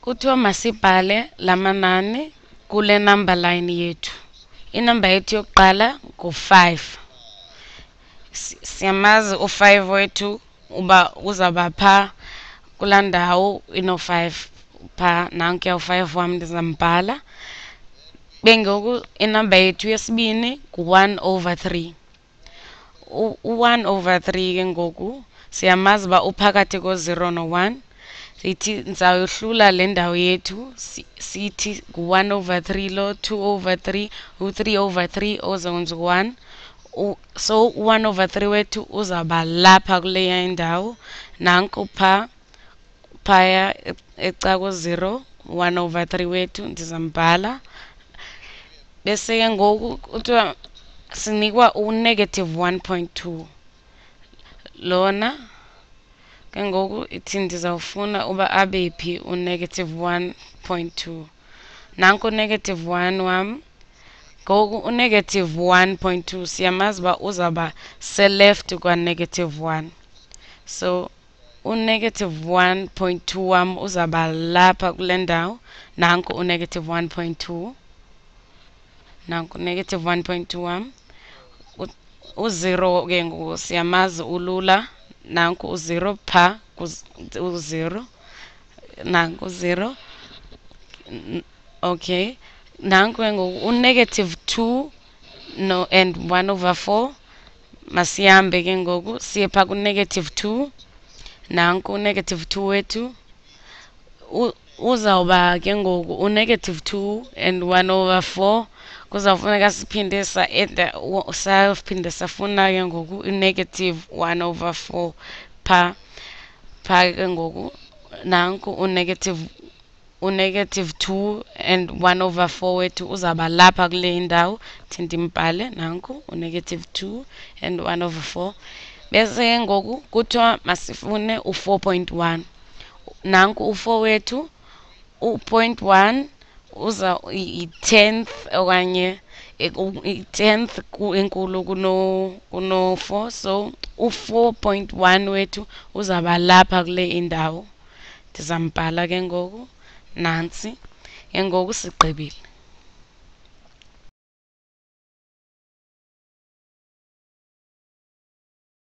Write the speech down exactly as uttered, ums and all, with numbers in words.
kuthiwa masibhale lamanani kule number line yethu. Inumber yethu yokuqala ngu-five. Siyamazi u-five wethu uba uzaba pha kula ndawo ino-five pha nankuya u-five wami ndizambhala. Bengoku inumber yethu yesibini ngu-one over three. u-one over three ke ngoku siyamazi uba uphakathi ko-zero no-one. Sithi ndizawuhlula le ndawo yethu sithi ngu-one over three lo, two over three, u-three over three ozokwenza u-one. So u-one over three wethu uzawuba lapha kuleya indawo. Nanku pha phaya eca ku-zero, one over three wethu ndizambhala. Bese ke ngoku kuthiwa sinikwa u-negative one point two. Lona ke ngoku ithi ndizawufuna uba abe phi u-negative one point two. Nanku u-negative one wam. Ngoku u-negative one point two siyamazi uba uzawuba se-left kwa-negative one. So u-negative one point two wam uzawuba lapha kule ndawo. Nanku u-negative one point two. Nanku u-negative one point two wam. U-zero ke ngoku siyamazi ulula. Nanku u-zero pha u-zero. Nanku u-zero. Okay. Nanku ke ngoku u-negative two no and one over four. Masihambe ke ngoku siye pha ku-negative two. Nanku u-negative two wethu. Uzawuba ke ngoku u-negative two and one over four. Kuzawufuneka siphinde sa-eda saphinde safuna ke ngoku i-negative one over four pha pha ke ngoku nanku u-negative u-negative two and one over four wethu uzawuba lapha kule indawo. Thi ndimbhale nanku u-negative two and one over four. Bese ke ngoku kuthiwa masifune u-four point one. Nanku u-four wethu u-point one uza i-tenth okanye i-tenth enkulu kuno kuno-four. So u-four point one wethu uzawuba lapha kule indawo. Ndizambhala ke ngoku nantsi ke ngoku sigqibile.